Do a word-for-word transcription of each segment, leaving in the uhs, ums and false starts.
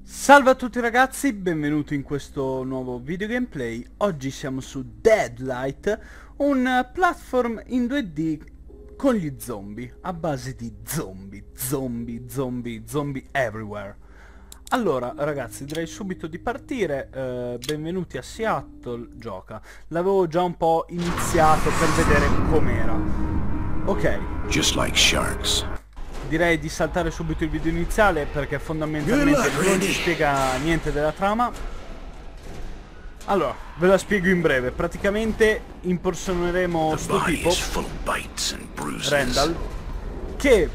Salve a tutti ragazzi, benvenuti in questo nuovo video gameplay. Oggi siamo su Deadlight, un platform in due D con gli zombie, a base di zombie, zombie, zombie, zombie everywhere. Allora ragazzi, direi subito di partire. eh, benvenuti a Seattle Gioca. L'avevo già un po' iniziato per vedere com'era. Ok. Just like sharks. Direi di saltare subito il video iniziale perché fondamentalmente non ci spiega niente della trama. Allora, ve la spiego in breve. Praticamente impersoneremo sto tipo, Randall, che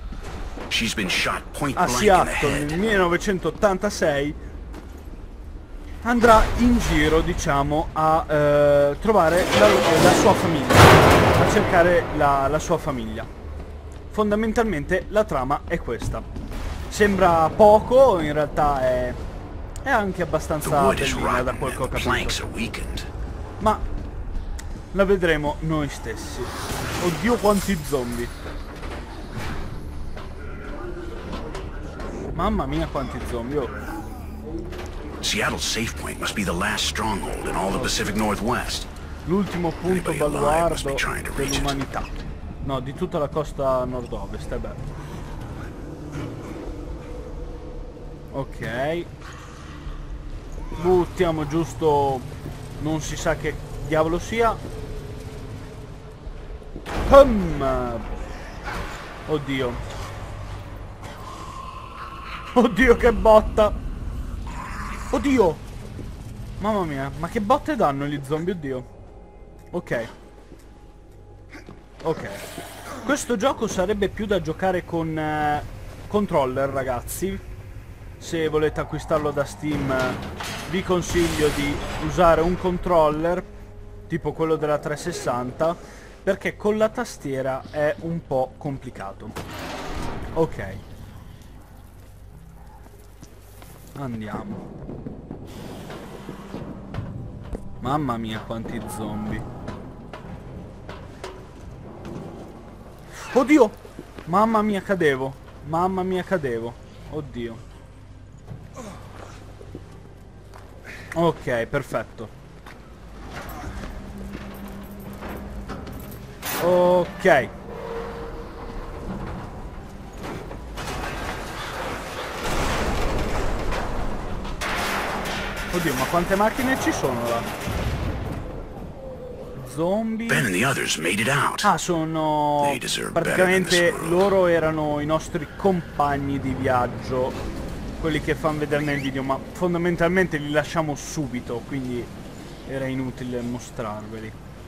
a Seattle nel millenovecentottantasei andrà in giro, diciamo, a eh, trovare la, la sua famiglia, a cercare la, la sua famiglia. Fondamentalmente la trama è questa. Sembra poco, in realtà è, è anche abbastanza bellina da quel che ho capito. Ma la vedremo noi stessi. Oddio quanti zombie. Mamma mia quanti zombie. Oh. Seattle's safe point must be the last stronghold in all the Pacific Northwest. L'ultimo punto baluardo dell'umanità. No, di tutta la costa nord-ovest, è bello. Ok. Buttiamo giusto... non si sa che diavolo sia. Pum! Oddio. Oddio che botta! Oddio! Mamma mia, ma che botte danno gli zombie, oddio. Ok. Ok, questo gioco sarebbe più da giocare con eh, controller ragazzi. Se volete acquistarlo da Steam eh, vi consiglio di usare un controller tipo quello della trecentosessanta, perché con la tastiera è un po' complicato. Ok, andiamo. Mamma mia quanti zombie. Oddio! Mamma mia cadevo. Mamma mia cadevo. Oddio. Ok, perfetto. Ok. Oddio, ma quante macchine ci sono là? Zombie. Ben and the others made it out. Ah, sono... praticamente loro erano i nostri compagni di viaggio, quelli che fanno vedere nel video, ma fondamentalmente li lasciamo subito, quindi era inutile mostrarveli.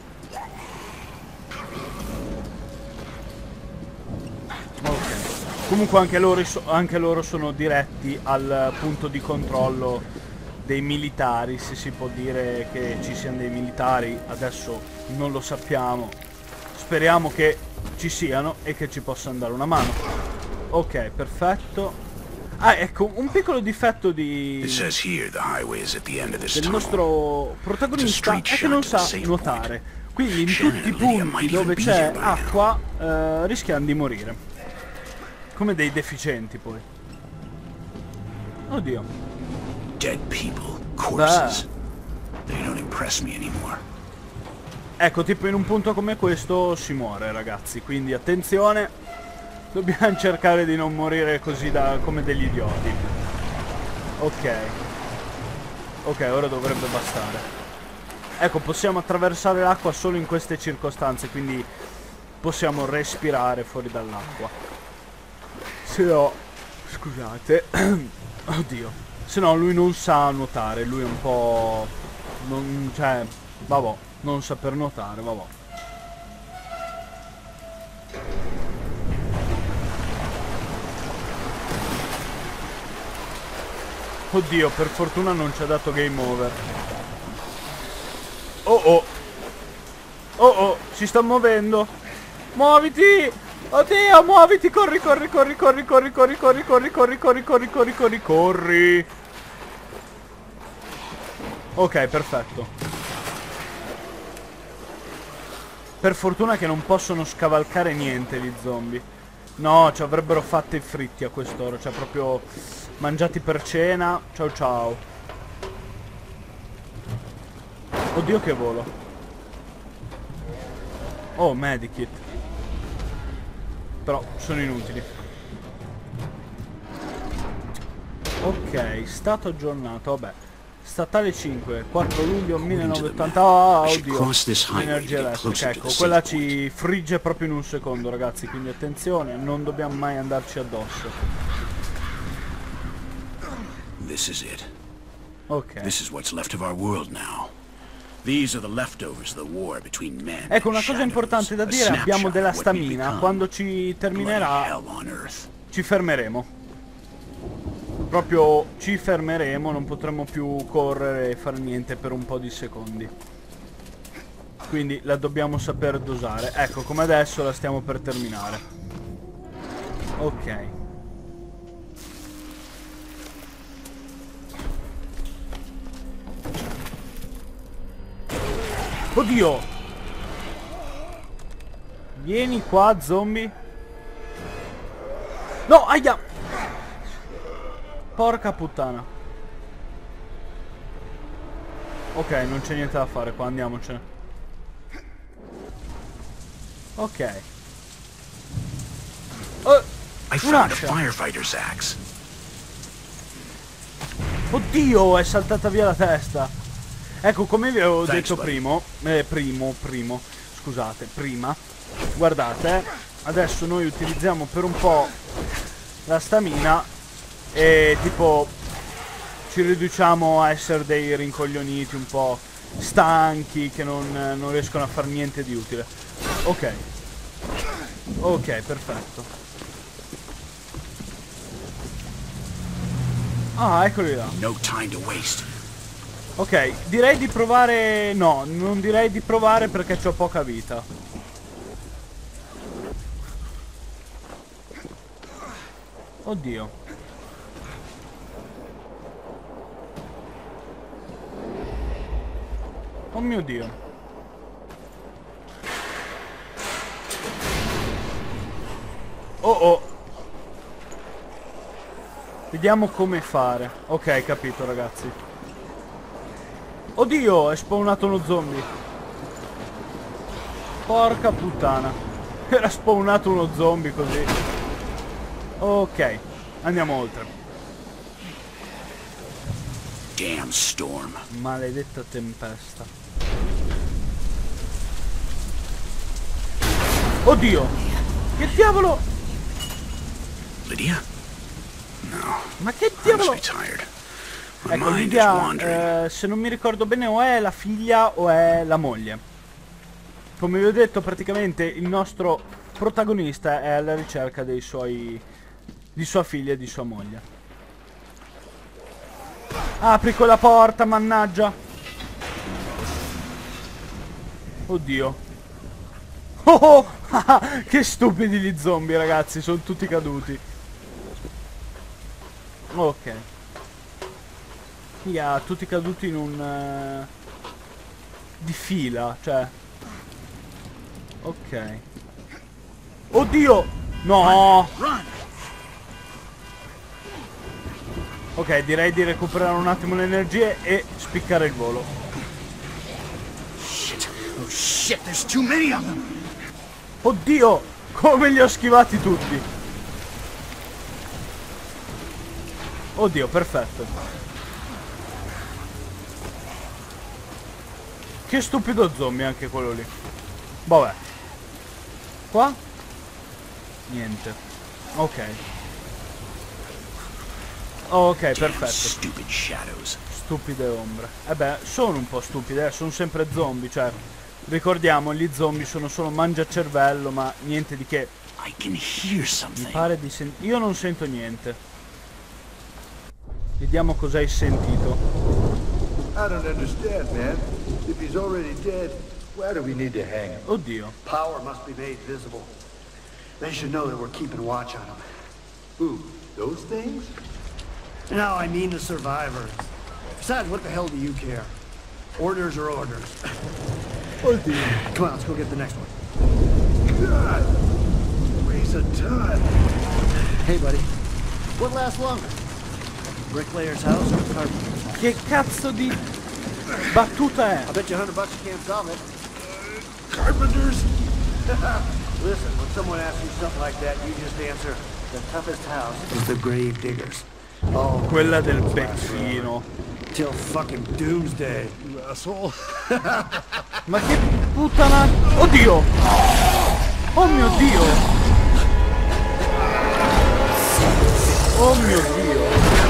Ok. Comunque anche loro, anche loro sono diretti al punto di controllo dei militari, se si può dire che ci siano dei militari, adesso non lo sappiamo, speriamo che ci siano e che ci possano dare una mano. Ok, perfetto. Ah, ecco, un piccolo difetto di del nostro protagonista è che non sa nuotare, quindi in tutti i punti dove c'è acqua eh, rischiamo di morire, come dei deficienti poi. Oddio. Dead people, corpses. They don't impress me anymore. Ecco, tipo in un punto come questo si muore ragazzi, quindi attenzione, dobbiamo cercare di non morire così da come degli idioti. Ok. Ok, ora dovrebbe bastare. Ecco, possiamo attraversare l'acqua solo in queste circostanze, quindi possiamo respirare fuori dall'acqua. Se no, scusate. Oddio. Se no lui non sa nuotare, lui è un po'... non... cioè... vabbè, non saper nuotare, vabbè. Oddio, per fortuna non ci ha dato game over. Oh oh. Oh oh, si sta muovendo. Muoviti! Oddio, muoviti, corri, corri, corri, corri, corri, corri, corri, corri, corri, corri, corri, corri, corri, corri. Ok, perfetto. Per fortuna che non possono scavalcare niente gli zombie. No, ci avrebbero fatto i fritti a quest'ora, cioè proprio... mangiati per cena. Ciao ciao. Oddio che volo. Oh, medikit. Però sono inutili. Ok, stato aggiornato, vabbè. Statale cinque, quattro luglio millenovecentottanta. Oh, oddio. Energia elettrica, ecco, quella ci frigge proprio in un secondo, ragazzi, quindi attenzione, non dobbiamo mai andarci addosso. This is it. Ok. This is what's left of our world now. These are the leftovers of the war between men. Ecco, una cosa importante da dire, abbiamo della stamina, quando ci terminerà ci fermeremo. Proprio ci fermeremo, non potremo più correre e fare niente per un po' di secondi. Quindi la dobbiamo saper dosare. Ecco, come adesso la stiamo per terminare. Ok. Oddio! Vieni qua, zombie. No, aia! Porca puttana. Ok, non c'è niente da fare qua, andiamocene. Ok. Oh, I found a firefighter's axe. oddio, è saltata via la testa. Ecco, come vi avevo Thanks, detto buddy. primo, eh, primo, primo, scusate, prima. Guardate, adesso noi utilizziamo per un po' la stamina e tipo ci riduciamo a essere dei rincoglioniti un po' stanchi che non, non riescono a fare niente di utile. Ok. Ok, perfetto. Ah, eccoli là. No time to waste. Ok, direi di provare... No, non direi di provare perché c'ho poca vita. Oddio. Oh mio Dio. Oh oh. Vediamo come fare. Ok, capito, ragazzi. Oddio, è spawnato uno zombie. Porca puttana. Era spawnato uno zombie così. Ok, andiamo oltre. Damn storm. Maledetta tempesta. Oddio! Che diavolo! Lydia? No. Ma che I must diavolo! be tired. My Ecco, mind is Lydia, wandering. eh, se non mi ricordo bene, o è la figlia o è la moglie. Come vi ho detto, praticamente il nostro protagonista è alla ricerca dei suoi... di sua figlia e di sua moglie. Apri quella porta, mannaggia! Oddio. Oh oh! Che stupidi gli zombie, ragazzi, sono tutti caduti. Ok. Yeah, tutti caduti in un... Uh, di fila, cioè... Ok. Oddio! No! Ok, direi di recuperare un attimo le energie e spiccare il volo. Shit. Oh shit, there's too many of them. Oddio! Come li ho schivati tutti! Oddio, perfetto. Che stupido zombie anche quello lì. Vabbè. Qua? Niente. Ok. Ok, perfetto. Stupid shadows. Stupide ombre. Eh beh, sono un po' stupide, eh, sono sempre zombie, cioè... Ricordiamo, gli zombie sono solo mangiacervello, ma niente di che. I can hear Mi something. pare di sentire... Io non sento niente. Vediamo cosa hai sentito. I don't understand, man. If he's already dead, why do we need to hang him? Oddio. Power must be made visible. They should know that we're keeping watch on them. Who? Those things? No, I mean the survivors. Besides, what the hell do you care? Orders are orders. Oddio. Come on, let's go get the next one. God! Waste of time. Hey, buddy. What lasts longer? Bricklayer's house or carpenter's house? Che cazzo di battuta è? I bet you a hundred bucks you can't solve it. Carpenters? Listen, when someone asks you something like that, you just answer, the toughest house is the grave diggers. Oh, Quella del becchino. till fucking doomsday, you asshole. Ma che puttana... Oddio! Oh mio Dio! Oh mio Dio!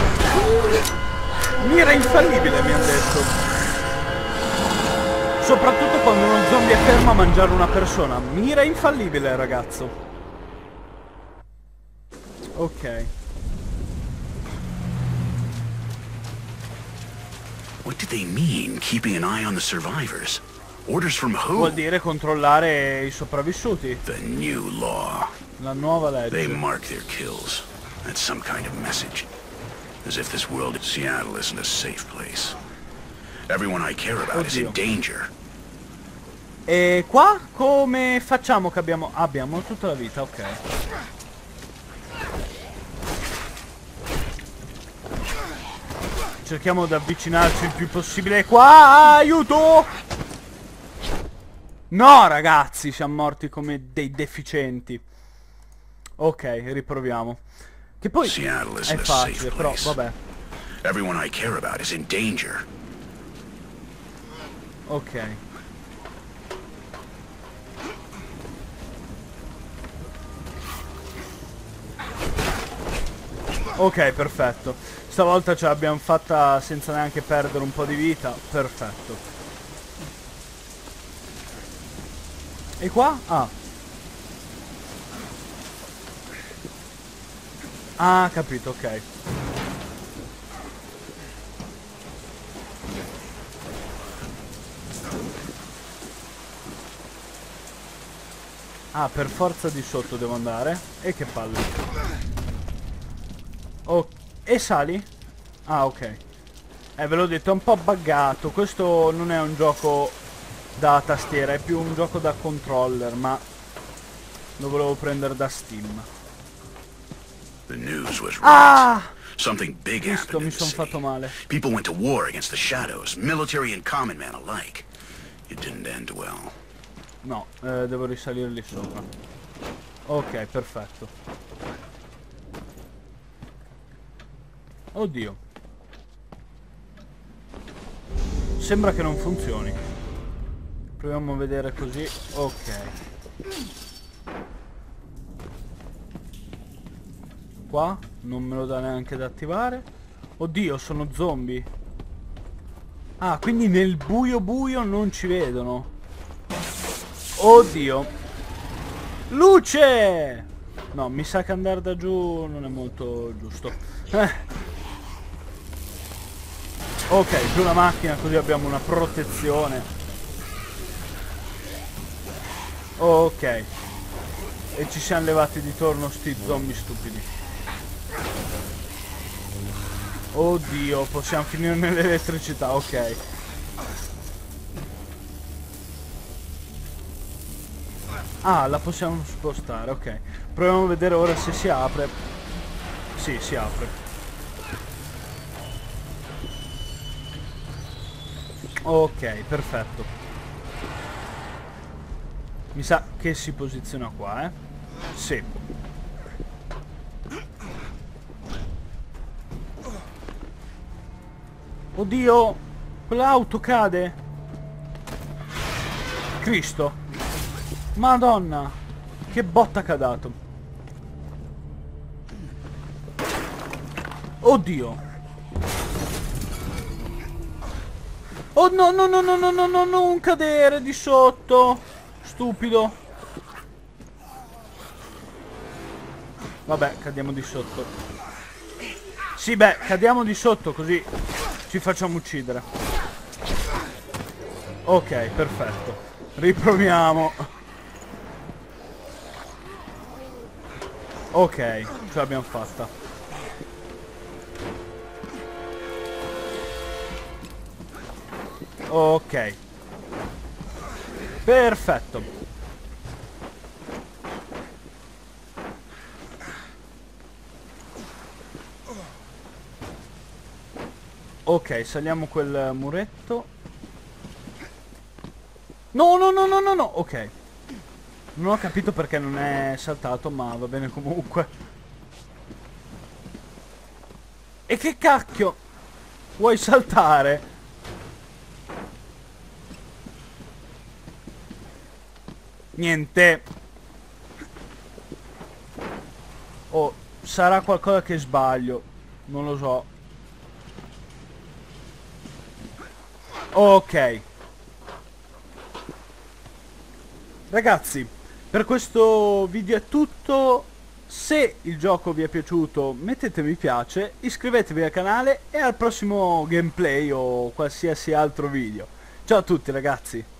Mira infallibile, mi hanno detto. Soprattutto quando uno zombie è fermo a mangiare una persona. Mira infallibile, ragazzo. Ok. What do they mean, keeping an eye on the survivors? Orders from who? Vuol dire controllare i sopravvissuti. The new law. La nuova They legge. mark their kills. That's some kind of message. As if this world, Seattle, isn't a safe place. Everyone I care about is in Oddio. danger. E qua come facciamo che abbiamo... Abbiamo tutta la vita, ok. Cerchiamo di avvicinarci il più possibile. Qua, aiuto! No, ragazzi, siamo morti come dei deficienti. Ok, riproviamo. Che poi Seattle è isn't a safe facile, però place. vabbè. Everyone I care about is in danger. Ok. Ok, perfetto. Stavolta ce l'abbiamo fatta senza neanche perdere un po' di vita. Perfetto. E qua? Ah. Ah, capito, ok. Ah, per forza di sotto devo andare. E che palle. Oh, e sali? Ah, ok. Eh, ve l'ho detto, è un po' buggato. Questo non è un gioco da tastiera, è più un gioco da controller, ma lo volevo prendere da Steam. The news was right. Ah! Something big Visto, happened in mi the sono city. fatto male. People went to war against the Shadows, military and common man alike. It didn't end well. No, eh, devo risalire lì sopra. Ok, perfetto. Oddio. Sembra che non funzioni. Proviamo a vedere così. Ok. Qua non me lo dà neanche da attivare. Oddio, sono zombie. Ah, quindi nel buio buio non ci vedono. Oddio. Luce! No, mi sa che andare da giù non è molto giusto. Eh. Ok, giù la macchina, così abbiamo una protezione. Ok. E ci siamo levati di torno sti zombie stupidi. Oddio, possiamo finire nell'elettricità, ok. Ah, la possiamo spostare, ok. Proviamo a vedere ora se si apre. Sì, si apre. Ok, perfetto. Mi sa che si posiziona qua, eh. Sì. Oddio, quell'auto cade. Cristo. Madonna, che botta che ha dato. Oddio. Oh no no no no no no no, non cadere di sotto. Stupido. Vabbè, cadiamo di sotto. Sì, beh, cadiamo di sotto così ci facciamo uccidere. Ok, perfetto. Riproviamo. Ok, ce l'abbiamo fatta. Ok. Perfetto. Ok, saliamo quel muretto. No, no, no, no, no, no. Ok. Non ho capito perché non è saltato, ma va bene comunque. E che cacchio? Vuoi saltare? Niente. Oh, sarà qualcosa che sbaglio. Non lo so. Ok. Ragazzi, per questo video è tutto. Se il gioco vi è piaciuto mettete mi piace, iscrivetevi al canale e al prossimo gameplay o qualsiasi altro video. Ciao a tutti ragazzi.